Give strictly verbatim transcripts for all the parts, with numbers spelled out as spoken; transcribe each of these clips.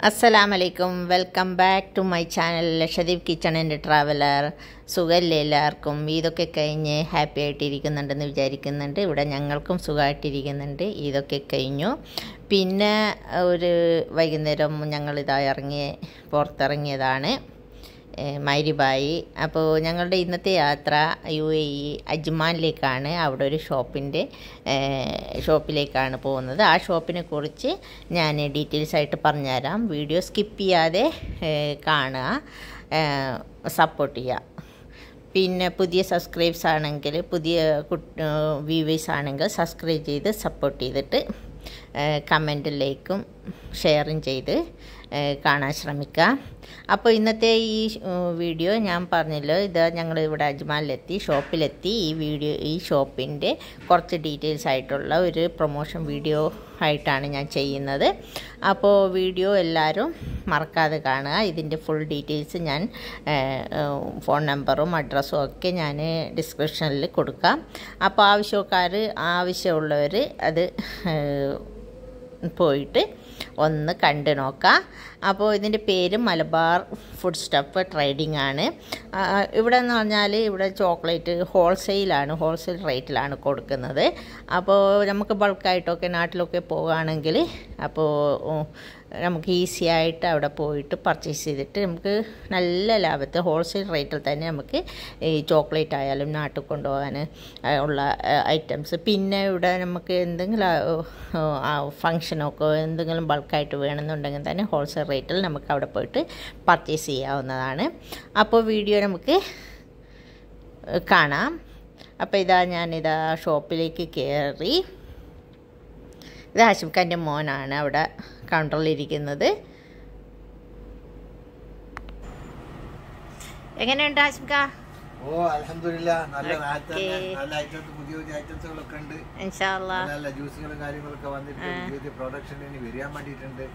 Assalamualaikum, welcome back to my channel Lakshadweep Kitchen and Traveler. സുഖമല്ലേ എല്ലാവർക്കും? ഇതൊക്കെ കഴിഞ്ഞ് ഹാപ്പി ആയിട്ടിരിക്കുന്നുണ്ടെന്ന് വിചാരിക്കുന്നുണ്ട്. ഇവിടെ ഞങ്ങൾക്കും സുഖമായിട്ടിരിക്കുന്നുണ്ട്. ഇതൊക്കെ കഴിഞ്ഞു. പിന്നെ ഒരു വൈകുന്നേരം ഞങ്ങളിതാ ഇറങ്ങി പുറത്തിറങ്ങിയതാണ് മൈരിബായി. അപ്പോൾ ഞങ്ങളുടെ ഇന്നത്തെ യാത്ര യു എ ഇ അജ്മാനിലേക്കാണ്. അവിടെ ഒരു ഷോപ്പിൻ്റെ ഷോപ്പിലേക്കാണ് പോകുന്നത്. ആ ഷോപ്പിനെ കുറിച്ച് ഞാൻ ഡീറ്റെയിൽസ് ആയിട്ട് പറഞ്ഞുതരാം. വീഡിയോ സ്കിപ്പ് ചെയ്യാതെ കാണുക, സപ്പോർട്ട് ചെയ്യുക. പിന്നെ പുതിയ സബ്സ്ക്രൈബ്സ് ആണെങ്കിൽ, പുതിയ വ്യൂവേഴ്സ് ആണെങ്കിൽ സബ്സ്ക്രൈബ് ചെയ്ത് സപ്പോർട്ട് ചെയ്തിട്ട് കമൻറ്റും ലൈക്കും ഷെയറും ചെയ്ത് കാണാൻ ശ്രമിക്കുക. അപ്പോൾ ഇന്നത്തെ ഈ വീഡിയോ ഞാൻ പറഞ്ഞല്ലോ, ഇത് ഞങ്ങൾ ഇവിടെ അജ്മാനിലെത്തി, ഷോപ്പിലെത്തി. ഈ വീഡിയോ ഈ ഷോപ്പിൻ്റെ കുറച്ച് ഡീറ്റെയിൽസ് ആയിട്ടുള്ള ഒരു പ്രൊമോഷൻ വീഡിയോ ആയിട്ടാണ് ഞാൻ ചെയ്യുന്നത്. അപ്പോൾ വീഡിയോ എല്ലാവരും മറക്കാതെ കാണുക. ഇതിൻ്റെ ഫുൾ ഡീറ്റെയിൽസ് ഞാൻ ഫോൺ നമ്പറും അഡ്രസ്സും ഒക്കെ ഞാൻ ഡിസ്ക്രിപ്ഷനിൽ കൊടുക്കാം. അപ്പോൾ ആവശ്യക്കാർ ആവശ്യമുള്ളവർ അത് പോയിട്ട് ഒന്ന് കണ്ടു നോക്കാം. അപ്പോൾ ഇതിൻ്റെ പേര് മലബാർ ഫുഡ് സ്റ്റഫ് ട്രേഡിംഗ് ആണ്. ഇവിടെ എന്ന് പറഞ്ഞാൽ ഇവിടെ ചോക്ലേറ്റ് ഹോൾസെയിലാണ്, ഹോൾസെയിൽ റേറ്റിലാണ് കൊടുക്കുന്നത്. അപ്പോൾ നമുക്ക് ബൾക്കായിട്ടൊക്കെ നാട്ടിലൊക്കെ പോകുകയാണെങ്കിൽ അപ്പോൾ നമുക്ക് ഈസി ആയിട്ട് അവിടെ പോയിട്ട് പർച്ചേസ് ചെയ്തിട്ട് നമുക്ക് നല്ല ലാഭത്തിൽ ഹോൾസെയിൽ റേറ്റിൽ തന്നെ നമുക്ക് ഈ ചോക്ലേറ്റ് ആയാലും നാട്ടിൽ കൊണ്ടുപോകാൻ ഉള്ള ഐറ്റംസ്, പിന്നെ ഇവിടെ നമുക്ക് എന്തെങ്കിലും ഫങ്ഷനൊക്കെ എന്തെങ്കിലും ബൾക്കായിട്ട് വേണമെന്നുണ്ടെങ്കിൽ തന്നെ ഹോൾസെയിൽ റേറ്റിൽ നമുക്ക് അവിടെ പോയിട്ട് പർച്ചേസ് ചെയ്യാവുന്നതാണ്. അപ്പോൾ വീഡിയോ നമുക്ക് കാണാം. അപ്പോൾ ഇതാ ഞാനിതാ ഷോപ്പിലേക്ക് കയറി. ഇത് ഹാഷിംഖാൻ്റെ മോനാണ് അവിടെ കൗണ്ടറിലിരിക്കുന്നത്. എങ്ങനെയുണ്ട് ഹാഷിംഖാ? ഓ അൽഹംദുലില്ലാഹ്, നല്ല നല്ല ഐറ്റംസ്, പുതിയ പുതിയ ഐറ്റംസുകളൊക്കെ ഉണ്ട്. ഇൻഷാല്ലാ നല്ല ജ്യൂസുകളും കാര്യങ്ങളൊക്കെ വന്നിട്ടുണ്ട്. പുതിയ പ്രൊഡക്ഷൻ ഇനി വരാൻ വേണ്ടിയിട്ടുണ്ട്.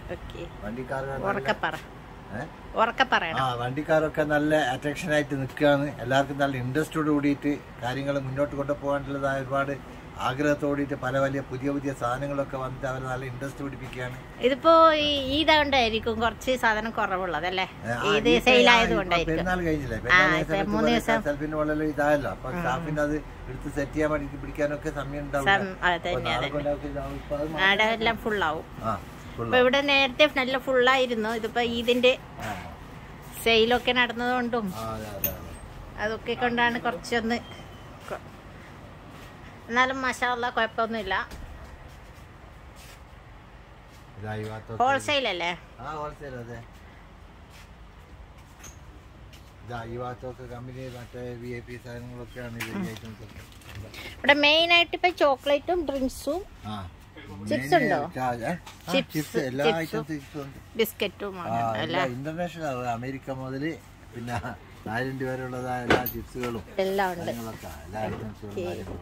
ആ വണ്ടിക്കാരൊക്കെ നല്ല അട്രാക്ഷൻ ആയിട്ട് നിൽക്കുകയാണ്. എല്ലാവർക്കും നല്ല ഇൻട്രസ്റ്റോട് കൂടിയിട്ട് കാര്യങ്ങൾ മുന്നോട്ട് കൊണ്ടുപോകാനുള്ളതായ ഒരുപാട് ആഗ്രഹത്തോടിയിട്ട് പല വലിയ പുതിയ പുതിയ സാധനങ്ങളൊക്കെ വന്നിട്ട് അവർ നല്ല ഇൻട്രസ്റ്റ് പിടിപ്പിക്കുകയാണ്. ഇതിപ്പോ ഈദാണ്ടായിരിക്കും കുറച്ച് സാധനം കുറവുള്ളതല്ലേ? ഇത് സെയിൽ ആയതുകൊണ്ടായിരിക്കും. പെരുന്നാൾ കഴിഞ്ഞില്ലേ, സെൽഫിന്റെ വളരെ ഇതായല്ലോ. അപ്പൊ സ്റ്റാഫിന് അത് എടുത്ത് സെറ്റ് ചെയ്യാൻ വേണ്ടി പിടിക്കാനൊക്കെ സമയം ഉണ്ടാവും. എല്ലാം ഫുള്ളാവും. ഇപ്പൊ ഇവിടെ നേരത്തെ നല്ല ഫുള്ളായിരുന്നു. ഇതിപ്പോ ഈദിന്റെ സെയിലൊക്കെ നടന്നതുകൊണ്ടും അതൊക്കെ കൊണ്ടാണ് കുറച്ചൊന്ന്, എന്നാലും മാഷാഅല്ലാ കുഴപ്പമൊന്നുമില്ല. ഹോൾസെയിൽ അല്ലേ? ഇവിടെ മെയിൻ ആയിട്ട് ഇപ്പൊ ചോക്ലേറ്റും ഡ്രിങ്ക്സും ചിപ്സ് ഉണ്ടോ? ബിസ്ക്കറ്റും ഇന്റർനാഷണൽ അമേരിക്ക മുതല് പിന്നെ തായ്ലൻഡ് വരെയുള്ളതായ എല്ലാ ചിപ്സുകളും എല്ലാം ഉണ്ട്. എല്ലാ ഐറ്റംസുകളും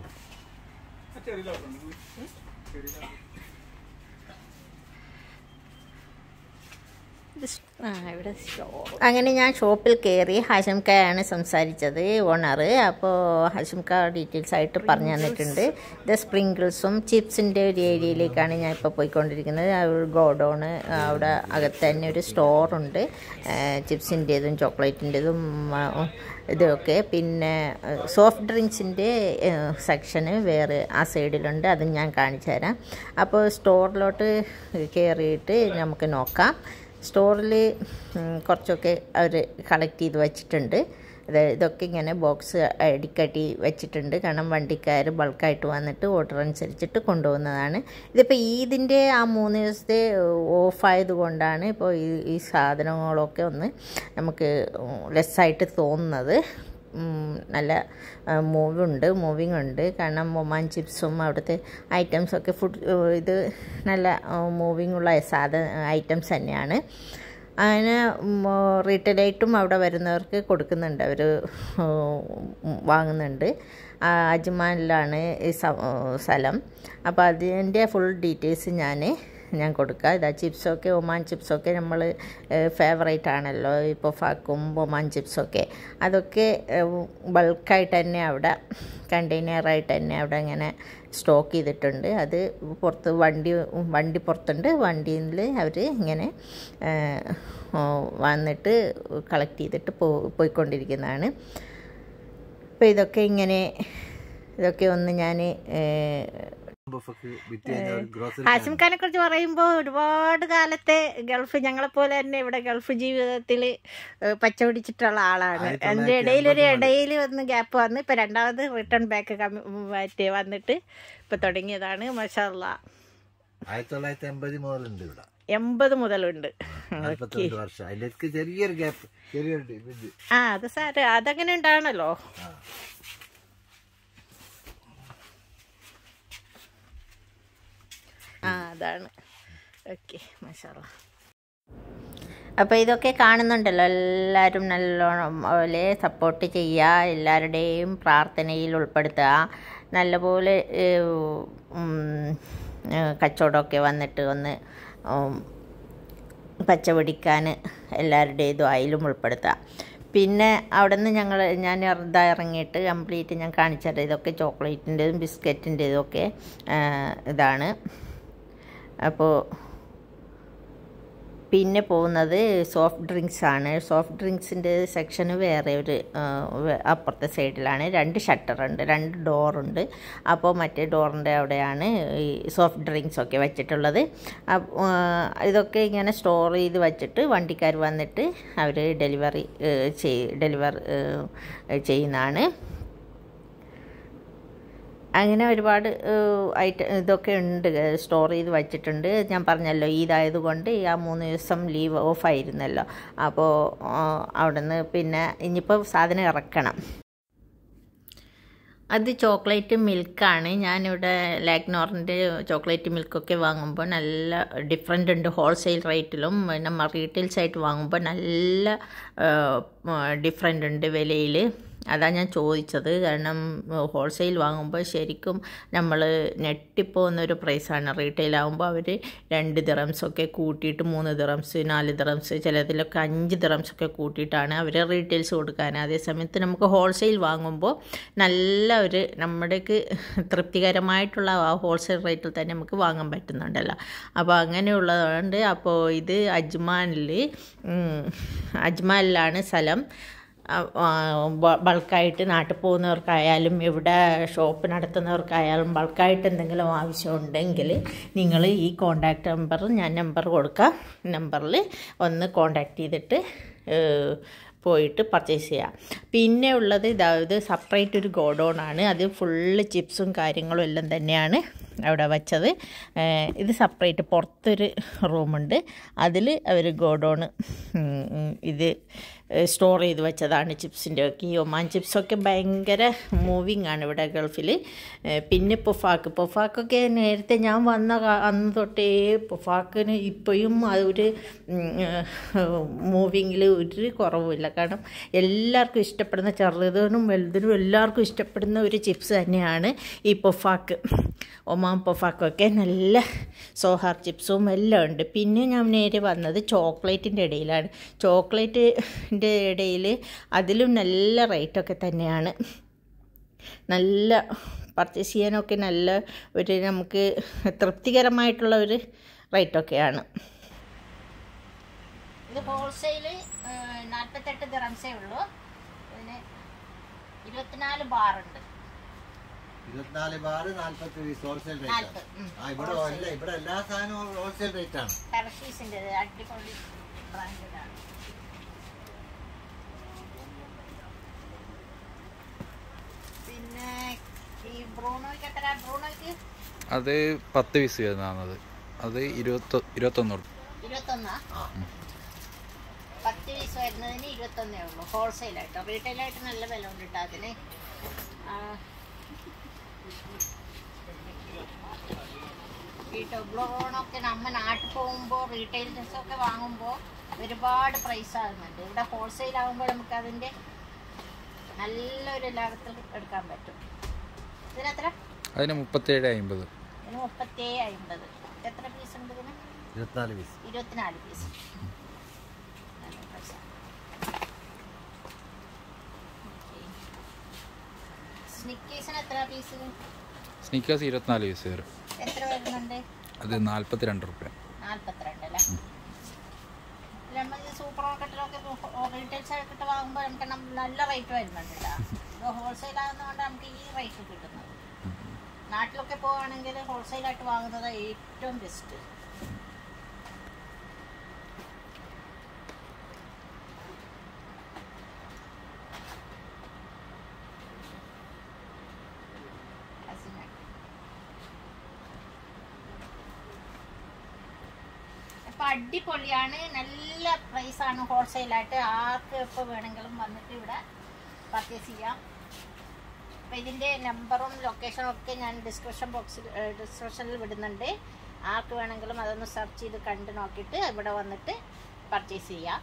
അങ്ങനെ ഞാൻ ഷോപ്പിൽ കയറി. ഹാഷിംഖയാണ് സംസാരിച്ചത്, ഓണർ. അപ്പോൾ ഹാഷിംഖ ഡീറ്റെയിൽസ് ആയിട്ട് പറഞ്ഞു തന്നിട്ടുണ്ട്. ഇത് സ്പ്രിങ്കിൾസും ചിപ്സിൻ്റെ ഒരു ഏരിയയിലേക്കാണ് ഞാൻ ഇപ്പോൾ പോയിക്കൊണ്ടിരിക്കുന്നത്. ഒരു ഗോഡൗണ്, അവിടെ അകത്ത് തന്നെ ഒരു സ്റ്റോറുണ്ട്, ചിപ്സിൻ്റേതും ചോക്ലേറ്റിൻ്റെതും ഇതൊക്കെ. പിന്നെ സോഫ്റ്റ് ഡ്രിങ്ക്സിൻ്റെ സെക്ഷന് വേറെ ആ സൈഡിലുണ്ട്, അതും ഞാൻ കാണിച്ചു തരാം. അപ്പോൾ സ്റ്റോറിലോട്ട് കയറിയിട്ട് നമുക്ക് നോക്കാം. സ്റ്റോറിൽ കുറച്ചൊക്കെ അവർ കളക്ട് ചെയ്ത് വെച്ചിട്ടുണ്ട്. ഇതൊക്കെ ഇങ്ങനെ ബോക്സ് അടിക്കട്ടി വെച്ചിട്ടുണ്ട്. കാരണം വണ്ടിക്കാർ ബൾക്കായിട്ട് വന്നിട്ട് ഓർഡർ അനുസരിച്ചിട്ട് കൊണ്ടുപോകുന്നതാണ്. ഇതിപ്പോൾ ഈദിൻ്റെ ആ മൂന്ന് ദിവസത്തെ ഓഫായത് കൊണ്ടാണ് ഇപ്പോൾ ഈ ഈ സാധനങ്ങളൊക്കെ ഒന്ന് നമുക്ക് ലെസ്സായിട്ട് തോന്നുന്നത്. നല്ല മൂവ് ഉണ്ട് മൂവിങ് ഉണ്ട്. കാരണം ഒമാൻ ചിപ്സും അവിടുത്തെ ഐറ്റംസൊക്കെ ഫുഡ് ഇത് നല്ല മൂവിങ് ഉള്ള സാധന ഐറ്റംസ് തന്നെയാണ്. അങ്ങനെ റീറ്റെയിലായിട്ടും അവിടെ വരുന്നവർക്ക് കൊടുക്കുന്നുണ്ട്, അവർ വാങ്ങുന്നുണ്ട്. അജ്മാനിലാണ് ഈ സ്ഥലം. അപ്പോൾ അതിൻ്റെ ഫുൾ ഡീറ്റെയിൽസ് ഞാൻ ഞാൻ കൊടുക്കുക. ഇതാ ചിപ്സൊക്കെ ഒമാൻ ചിപ്സൊക്കെ നമ്മൾ ഫേവറേറ്റ് ആണല്ലോ, ഇപ്പോൾ ഫാക്കും ഒമാൻ ചിപ്സൊക്കെ. അതൊക്കെ ബൾക്കായിട്ട് തന്നെ അവിടെ കണ്ടെയ്നറായിട്ട് തന്നെ അവിടെ ഇങ്ങനെ സ്റ്റോക്ക് ചെയ്തിട്ടുണ്ട്. അത് പുറത്ത് വണ്ടി വണ്ടി പുറത്തുണ്ട്. വണ്ടിയിൽ അവർ ഇങ്ങനെ വന്നിട്ട് കളക്ട് ചെയ്തിട്ട് പോ പോയിക്കൊണ്ടിരിക്കുന്നതാണ്. അപ്പോൾ ഇതൊക്കെ ഇങ്ങനെ ഇതൊക്കെ ഒന്ന് ഞാൻ ഹാഷിം ഖാനെ കുറിച്ച് പറയുമ്പോൾ ഒരുപാട് കാലത്തെ ഗൾഫ്, ഞങ്ങളെപ്പോലെ തന്നെ ഇവിടെ ഗൾഫ് ജീവിതത്തിൽ പച്ചപിടിച്ചിട്ടുള്ള ആളാണ്. അതിൻ്റെ ഇടയിലൊരു ഇടയിൽ വന്ന് ഗ്യാപ്പ് വന്ന് ഇപ്പോൾ രണ്ടാമത് റിട്ടേൺ ബാക്ക് കമ്മി വന്നിട്ട് ഇപ്പോൾ തുടങ്ങിയതാണ്. മാഷാ അല്ലാഹ് ആയിരത്തി തൊള്ളായിരത്തി എൺപത് മുതലുണ്ട് ഇവിടെ, എൺപത് മുതലുണ്ട്. ആ അത് സാറ് അതങ്ങനെ ഉണ്ടാണല്ലോ. ആ അതാണ്. ഓക്കെ മാഷാ അല്ലാഹ്. അപ്പോൾ ഇതൊക്കെ കാണുന്നുണ്ടല്ലോ, എല്ലാവരും നല്ലോണം പോലെ സപ്പോർട്ട് ചെയ്യുക, എല്ലാവരുടെയും പ്രാർത്ഥനയിൽ ഉൾപ്പെടുത്തുക. നല്ലപോലെ കച്ചവടമൊക്കെ വന്നിട്ട് ഒന്ന് പച്ചപിടിക്കാൻ എല്ലാവരുടേതും അതിലും ഉൾപ്പെടുത്തുക. പിന്നെ അവിടെ നിന്ന് ഞങ്ങൾ ഞാൻ ഇതാ ഇറങ്ങിയിട്ട് കംപ്ലീറ്റ് ഞാൻ കാണിച്ചത് ഇതൊക്കെ ചോക്ലേറ്റിൻ്റെതും ബിസ്ക്കറ്റിൻ്റെതും ഒക്കെ ഇതാണ്. അപ്പോൾ പിന്നെ പോകുന്നത് സോഫ്റ്റ് ഡ്രിങ്ക്സ് ആണ്. സോഫ്റ്റ് ഡ്രിങ്ക്സിൻ്റെ സെക്ഷന് വേറെ ഒരു അപ്പുറത്തെ സൈഡിലാണ്. രണ്ട് ഷട്ടറുണ്ട്, രണ്ട് ഡോറുണ്ട്. അപ്പോൾ മറ്റേ ഡോറിൻ്റെ അവിടെയാണ് ഈ സോഫ്റ്റ് ഡ്രിങ്ക്സ് ഒക്കെ വെച്ചിട്ടുള്ളത്. ഇതൊക്കെ ഇങ്ങനെ സ്റ്റോർ ചെയ്ത് വച്ചിട്ട് വണ്ടിക്കാർ വന്നിട്ട് അവർ ഡെലിവറി ചെയ് ഡെലിവർ ചെയ്യുന്നതാണ്. അങ്ങനെ ഒരുപാട് ഐറ്റം ഇതൊക്കെ ഉണ്ട്, സ്റ്റോർ ചെയ്ത് വച്ചിട്ടുണ്ട്. ഞാൻ പറഞ്ഞല്ലോ ഈദായതുകൊണ്ട് ആ മൂന്ന് ദിവസം ലീവ് ഓഫ് ആയിരുന്നല്ലോ. അപ്പോൾ അവിടെ നിന്ന് പിന്നെ ഇനിയിപ്പോൾ സാധനം ഇറക്കണം. അത് ചോക്ലേറ്റ് മിൽക്കാണ്. ഞാനിവിടെ ലാഗ്നോറിൻ്റെ ചോക്ലേറ്റ് മിൽക്കൊക്കെ വാങ്ങുമ്പോൾ നല്ല ഡിഫറെൻ്റ് ഉണ്ട്. ഹോൾസെയിൽ റേറ്റിലും നമ്മൾ റീറ്റെയിൽസായിട്ട് വാങ്ങുമ്പോൾ നല്ല ഡിഫറെൻ്റ് ഉണ്ട് വിലയിൽ. അതാണ് ഞാൻ ചോദിച്ചത്. കാരണം ഹോൾസെയിൽ വാങ്ങുമ്പോൾ ശരിക്കും നമ്മൾ ഞെട്ടിപ്പോകുന്നൊരു പ്രൈസാണ്. റീറ്റെയിലാകുമ്പോൾ അവർ രണ്ട് ദിറംസൊക്കെ കൂട്ടിയിട്ട് മൂന്ന് ദിറംസ് നാല് ദിറംസ് ചിലതിലൊക്കെ അഞ്ച് ദിറംസൊക്കെ കൂട്ടിയിട്ടാണ് അവർ റീറ്റെയിൽസ് കൊടുക്കാൻ. അതേസമയത്ത് നമുക്ക് ഹോൾസെയിൽ വാങ്ങുമ്പോൾ നല്ല ഒരു നമ്മുടേക്ക് തൃപ്തികരമായിട്ടുള്ള ആ ഹോൾസെയിൽ റേറ്റിൽ തന്നെ നമുക്ക് വാങ്ങാൻ പറ്റുന്നുണ്ടല്ലോ. അപ്പോൾ അങ്ങനെയുള്ളതുകൊണ്ട് അപ്പോൾ ഇത് അജ്മാനിൽ അജ്മാനിലാണ് സ്ഥലം. ബൾക്കായിട്ട് നാട്ടിൽ പോകുന്നവർക്കായാലും ഇവിടെ ഷോപ്പ് നടത്തുന്നവർക്കായാലും ബൾക്കായിട്ട് എന്തെങ്കിലും ആവശ്യമുണ്ടെങ്കിൽ നിങ്ങൾ ഈ കോണ്ടാക്ട് നമ്പർ ഞാൻ നമ്പർ കൊടുക്കാം, നമ്പറിൽ ഒന്ന് കോണ്ടാക്ട് ചെയ്തിട്ട് പോയിട്ട് പർച്ചേസ് ചെയ്യാം. പിന്നെ ഉള്ളത് ഇതായത് സെപ്പറേറ്റ് ഒരു ഗോഡൗൺ ആണ്. അത് ഫുള്ള് ചിപ്സും കാര്യങ്ങളും എല്ലാം തന്നെയാണ് അവിടെ വച്ചത്. ഇത് സെപ്പറേറ്റ് പുറത്തൊരു റൂമുണ്ട്, അതിൽ അവർ ഗോഡൗൺ ഇത് സ്റ്റോർ ചെയ്ത് വെച്ചതാണ് ചിപ്സിൻ്റെ ഒക്കെ. ഈ ഒമാൻ ചിപ്സൊക്കെ ഭയങ്കര മൂവിങ് ആണ് ഇവിടെ ഗൾഫിൽ. പിന്നെ പൊഫാക്ക് പൊഫാക്കൊക്കെ നേരത്തെ ഞാൻ വന്ന അന്ന് തൊട്ടേ പൊഫാക്കിന് ഇപ്പോഴും അതൊരു മൂവിങ്ങിൽ ഒരു കുറവുമില്ല. കാരണം എല്ലാവർക്കും ഇഷ്ടപ്പെടുന്ന, ചെറുതിനും വലുതിനും എല്ലാവർക്കും ഇഷ്ടപ്പെടുന്ന ഒരു ചിപ്സ് തന്നെയാണ് ഈ പൊഫാക്ക്. ഒമാൻ പൊഫാക്കൊക്കെ നല്ല സോഹാർ ചിപ്സും എല്ലാം ഉണ്ട്. പിന്നെ ഞാൻ നേരെ വന്നത് ചോക്ലേറ്റിൻ്റെ ഇടയിലാണ്. ചോക്ലേറ്റിൻ്റെ ഇടയിൽ അതിലും നല്ല റേറ്റൊക്കെ തന്നെയാണ്. നല്ല പർച്ചേസ് ചെയ്യാനൊക്കെ നല്ല ഒരു നമുക്ക് തൃപ്തികരമായിട്ടുള്ള ഒരു റേറ്റൊക്കെയാണ്. ഇത് ഹോൾസെയിൽ നാൽപ്പത്തെട്ട് ദിറംസേ ഉള്ളൂ. പിന്നെ ഇരുപത്തിനാല് ബാറുണ്ട്. ഇരുപത്തിനാല് ബാറ് നാൽപ്പത്തി ഹോൾസെയിൽ റേറ്റ്. ഇവിടെ ഇവിടെ എല്ലാ സാധനവും ഹോൾസെയിൽ റേറ്റ് ആണ്. ഹെർഷീസിൻ്റെ അടിപൊളി ബ്രാൻഡാണ്. പിന്നെ ഈ ബ്രൂണോയ്ക്ക് എത്ര? ബ്രൂണോയ്ക്ക് അത് പത്ത് പീസ് വരുന്നതാണത്. അത് ഇരുപത്തി ഇരുപത്തൊന്ന് ഇരുപത്തൊന്നാ? പത്ത് പീസ് വരുന്നതിന് ഇരുപത്തൊന്നേ ഉള്ളൂ ഹോൾസെയിലായിട്ടോ. റീറ്റെയിലായിട്ട് നല്ല വില ഉണ്ട് കേട്ടോ അതിന്. ഈ ടൊബ്ലോണൊക്കെ നമ്മൾ നാട്ടിൽ പോകുമ്പോൾ റീറ്റെയിൽ ഡ്രസ്സൊക്കെ വാങ്ങുമ്പോൾ ഒരുപാട് പ്രൈസ് ആകുന്നുണ്ട്. ഇവിടെ ഹോൾസെയിൽ ആകുമ്പോൾ നമുക്ക് അതിൻ്റെ നല്ലൊരു ലാഭത്തിൽ എടുക്കാൻ പറ്റും. ഇതിനെത്ര? അതിന് മുപ്പത്തേഴ് അമ്പത്. ഇതിന് മുപ്പത്തേഴ് അമ്പത്. എത്ര പീസ് ഉണ്ട് ഇതിന്? ഇരുപത്തിനാല് പീസ്. ഇരുപത്തിനാല് പീസ്. സ്നിക്കേഴ്സിന് എത്ര പീസ്? സ്നിക്കേഴ്സ് ഇരുപത്തിനാല് പീസ് വരും. എത്ര വരുന്നുണ്ട്? അത് നാൽപ്പത്തിരണ്ട് റുപ്യ. നാൽപ്പത്തിരണ്ട് അല്ലേ? നമ്മൾ സൂപ്പർ മാർക്കറ്റിലൊക്കെ റീറ്റെയിൽ സൈഡിട്ട് വാങ്ങുമ്പോൾ നമുക്ക് നല്ല റേറ്റ് വരുന്നുണ്ട് കേട്ടോ. ഇത് ഹോൾസെയിൽ ആകുന്നതുകൊണ്ട് നമുക്ക് ഈ റേറ്റ് കിട്ടുന്നത്. നാട്ടിലൊക്കെ പോവുകയാണെങ്കിൽ ഹോൾസെയിലായിട്ട് വാങ്ങുന്നത് ഏറ്റവും ബെസ്റ്റ്. അപ്പം അടിപൊളിയാണ്, നല്ല പ്രൈസാണ് ഹോൾസെയിലായിട്ട്. ആർക്ക് എപ്പോൾ വേണമെങ്കിലും വന്നിട്ട് ഇവിടെ പർച്ചേസ് ചെയ്യാം. അപ്പോൾ ഇതിൻ്റെ നമ്പറും ലൊക്കേഷനും ഒക്കെ ഞാൻ ഡിസ്ക്രിപ്ഷൻ ബോക്സിൽ ഡിസ്ക്രിപ്ഷനിൽ വിടുന്നുണ്ട്. ആർക്ക് വേണമെങ്കിലും അതൊന്ന് സെർച്ച് ചെയ്ത് കണ്ട് നോക്കിയിട്ട് ഇവിടെ വന്നിട്ട് പർച്ചേസ് ചെയ്യാം.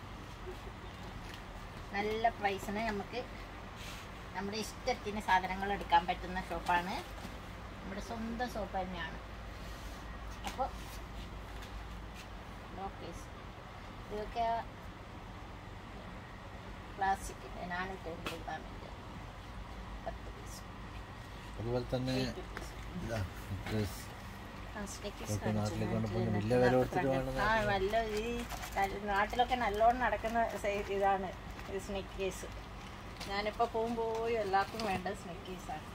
നല്ല പ്രൈസിന് നമുക്ക് നമ്മുടെ ഇഷ്ടത്തിന് സാധനങ്ങൾ എടുക്കാൻ പറ്റുന്ന ഷോപ്പാണ്. നമ്മുടെ സ്വന്തം ഷോപ്പ് തന്നെയാണ്. അപ്പോൾ ഓക്കേസ് ഇതൊക്കെ പ്ലാസ്റ്റിക്കിൻ്റെ നാനൂറ്റി അമ്പത് ഗ്രാമിൻ്റെ പത്ത് പീസ്. അതുപോലെ തന്നെ നല്ല ഈ നാട്ടിലൊക്കെ നല്ലോണം നടക്കുന്ന ഇതാണ് സ്നിക്കേഴ്സ്. ഞാനിപ്പോൾ പോകുമ്പോൾ എല്ലാവർക്കും വേണ്ടത് സ്നിക്കേഴ്സാണ്.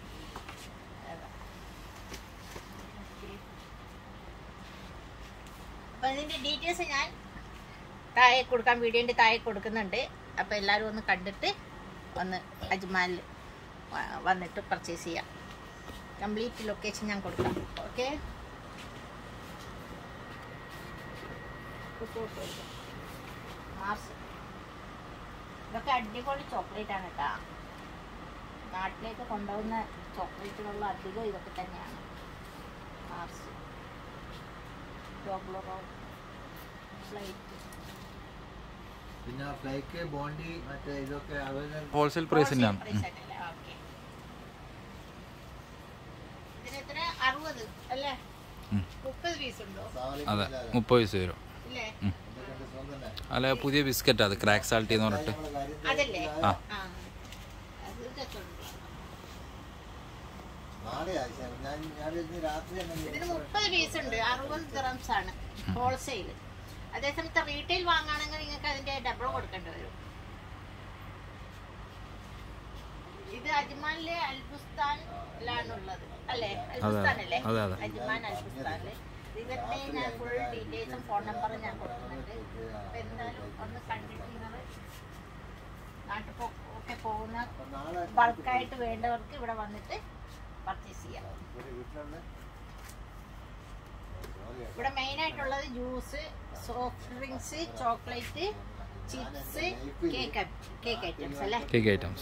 അപ്പോൾ ഇതിൻ്റെ ഡീറ്റെയിൽസ് ഞാൻ താഴെ കൊടുക്കാൻ വീഡിയോൻ്റെ താഴെ കൊടുക്കുന്നുണ്ട്. അപ്പോൾ എല്ലാവരും ഒന്ന് കണ്ടിട്ട് ഒന്ന് അജ്മാനിൽ വന്നിട്ട് പർച്ചേസ് ചെയ്യാം. കംപ്ലീറ്റ് ലൊക്കേഷൻ ഞാൻ കൊടുക്കാം. ഓക്കെ, മാർസ് ഇതൊക്കെ അടിപൊളി ചോക്ലേറ്റ് ആണ് കേട്ടോ. നാട്ടിലേക്ക് കൊണ്ടുപോകുന്ന ചോക്ലേറ്റുകളിൽ അധികം ഇതൊക്കെ തന്നെയാണ്. മാർസ്, ചോക്ലേറ്റ്, ഫ്ലൈറ്റ്, പിന്നെ ഫ്ലൈക്ക്, ബോണ്ടി, മറ്റേ ഇതൊക്കെ ഹോൾസെയിൽ പ്രൈസ് തന്നെയാണ്. ഓക്കെ, ഇതിന് എത്ര? അറുപത് അല്ലേ? മുപ്പത് പീസ് ഉണ്ടോ? അതെ, മുപ്പത് പീസ് വരും. ഇല്ലേ? അല്ല, പുതിയ ബിസ്ക്കറ്റ് അത് ക്രാക്ക് സാൾട്ടി എന്ന് പറഞ്ഞിട്ട്. അതല്ലേ? ആ, ഇതിന് മുപ്പത് പീസ് ഉണ്ട്. അറുപത് ദിറംസ് ആണ് ഹോൾസെയിൽ. അതേസമയത്ത് റീറ്റെയിൽ വാങ്ങുകയാണെങ്കിൽ നിങ്ങൾക്ക് അതിന്റെ ഡബിൾ കൊടുക്കേണ്ടി വരും. ഇത് അജ്മാനിലെ അൽബുസ്താനിലാണുള്ളത് അല്ലേ? അൽബുസ്താനല്ലേ? അജ്മാൻ അൽബുസ്താനില്. ഇതിന്റെ ഞാൻ ഫുൾ ഡീറ്റെയിൽസും ഫോൺ നമ്പറും ഞാൻ കൊടുക്കുന്നുണ്ട്. അപ്പൊ എന്തായാലും ഒന്ന് കണ്ടിട്ട് നിങ്ങൾ നാട്ടിൽ ഒക്കെ പോകുന്ന ബൾക്കായിട്ട് വേണ്ടവർക്ക് ഇവിടെ വന്നിട്ട് പർച്ചേസ് ചെയ്യാം. ഇവിടെ മെയിൻ ആയിട്ടുള്ളത് juice, soft drinks, chocolate, chips, cake cake items അല്ലേ? Cake items.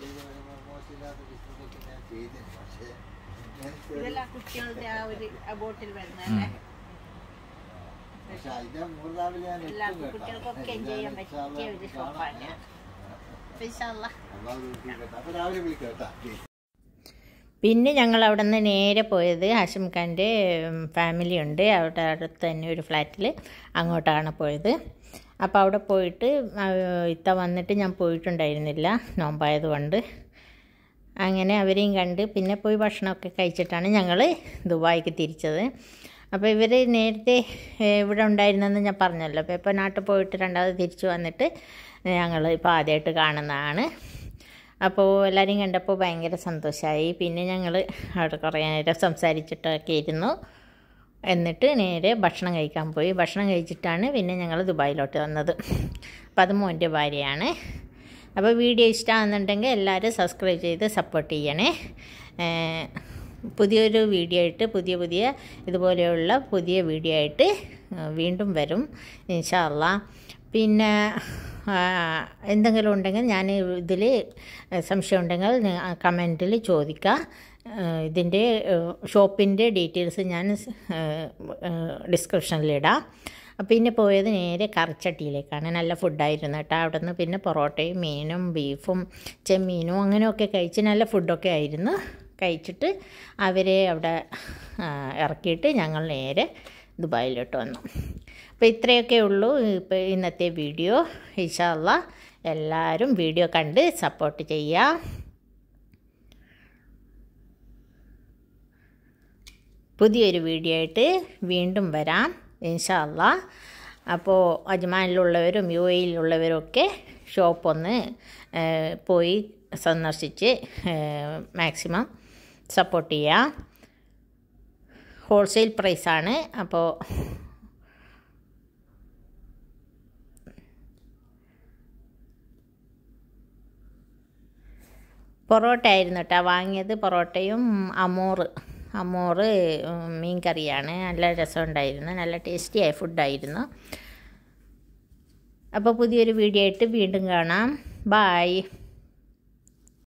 ഇതെല്ലാം കുട്ടികളുടെ ആ ഒരു ബോട്ടിൽ വരുന്നല്ലേ? എല്ലാവർക്കും കുട്ടികൾക്കൊക്കെ എൻജോയ് ചെയ്യാൻ പറ്റിയ ഒരു ഷോപ്പാണ്. പിന്നെ ഞങ്ങൾ അവിടെ നിന്ന് നേരെ പോയത് ഹാഷിം ഖാൻ്റെ ഫാമിലി ഉണ്ട്, അവിടെ അടുത്ത് തന്നെ ഒരു ഫ്ലാറ്റിൽ, അങ്ങോട്ടാണ് പോയത്. അപ്പോൾ അവിടെ പോയിട്ട് ഇത്ത വന്നിട്ട് ഞാൻ പോയിട്ടുണ്ടായിരുന്നില്ല നോമ്പായതുകൊണ്ട്. അങ്ങനെ അവരെയും കണ്ട് പിന്നെ പോയി ഭക്ഷണമൊക്കെ കഴിച്ചിട്ടാണ് ഞങ്ങൾ ദുബായിക്ക് തിരിച്ചത്. അപ്പോൾ ഇവർ നേരത്തെ ഇവിടെ ഉണ്ടായിരുന്നെന്ന് ഞാൻ പറഞ്ഞല്ലോ. അപ്പോൾ ഇപ്പോൾ നാട്ടിൽ പോയിട്ട് രണ്ടാമത് തിരിച്ചു വന്നിട്ട് ഞങ്ങൾ ഇപ്പോൾ ആദ്യമായിട്ട് കാണുന്നതാണ്. അപ്പോൾ എല്ലാവരെയും കണ്ടപ്പോൾ ഭയങ്കര സന്തോഷമായി. പിന്നെ ഞങ്ങൾ അവിടെ കുറേ നേരം സംസാരിച്ചിട്ടൊക്കെ ഇരുന്നു. എന്നിട്ട് നേരെ ഭക്ഷണം കഴിക്കാൻ പോയി. ഭക്ഷണം കഴിച്ചിട്ടാണ് പിന്നെ ഞങ്ങൾ ദുബായിലോട്ട് വന്നത്. അപ്പോൾ അത് മോൻ്റെ ഭാര്യയാണ്. അപ്പോൾ വീഡിയോ ഇഷ്ടമാകുന്നുണ്ടെങ്കിൽ എല്ലാവരും സബ്സ്ക്രൈബ് ചെയ്ത് സപ്പോർട്ട് ചെയ്യണേ. പുതിയൊരു വീഡിയോ ആയിട്ട്, പുതിയ പുതിയ ഇതുപോലെയുള്ള പുതിയ വീഡിയോ ആയിട്ട് വീണ്ടും വരും ഇൻഷാ അള്ളാ. പിന്നെ എന്തെങ്കിലും ഉണ്ടെങ്കിൽ ഞാൻ ഇതിൽ സംശയം ഉണ്ടെങ്കിൽ കമൻറ്റിൽ ചോദിക്കുക. ഇതിൻ്റെ ഷോപ്പിൻ്റെ ഡീറ്റെയിൽസ് ഞാൻ ഡിസ്ക്രിപ്ഷനിലിടാം. പിന്നെ പോയത് നേരെ കറിച്ചട്ടിയിലേക്കാണ്. നല്ല ഫുഡായിരുന്നു കേട്ടോ. അവിടെ നിന്ന് പിന്നെ പൊറോട്ടയും മീനും ബീഫും ചെമ്മീനും അങ്ങനെയൊക്കെ കഴിച്ച് നല്ല ഫുഡൊക്കെ ആയിരുന്നു. കഴിച്ചിട്ട് അവരെ അവിടെ ഇറക്കിയിട്ട് ഞങ്ങൾ നേരെ ദുബായിലോട്ട് വന്നു. അപ്പോൾ ഇത്രയൊക്കെ ഉള്ളൂ ഇപ്പോൾ ഇന്നത്തെ വീഡിയോ. ഇൻഷാ അല്ലാഹ് എല്ലാവരും വീഡിയോ കണ്ട് സപ്പോർട്ട് ചെയ്യുക. പുതിയൊരു വീഡിയോ ആയിട്ട് വീണ്ടും വരാം ഇൻഷാ അല്ലാഹ്. അപ്പോൾ അജ്മാനിലുള്ളവരും യു എയിലുള്ളവരും ഒക്കെ ഷോപ്പ് ഒന്ന് പോയി സന്ദർശിച്ച് മാക്സിമം സപ്പോർട്ട് ചെയ്യുക. ഹോൾസെയിൽ പ്രൈസാണ്. അപ്പോൾ പൊറോട്ട ആയിരുന്നു കേട്ടോ വാങ്ങിയത്. പൊറോട്ടയും അമോറ് അമോറ് മീൻ കറിയാണ്. നല്ല രസമുണ്ടായിരുന്നു, നല്ല ടേസ്റ്റിയായ ഫുഡായിരുന്നു. അപ്പോൾ പുതിയൊരു വീഡിയോ ആയിട്ട് വീണ്ടും കാണാം. ബായ്.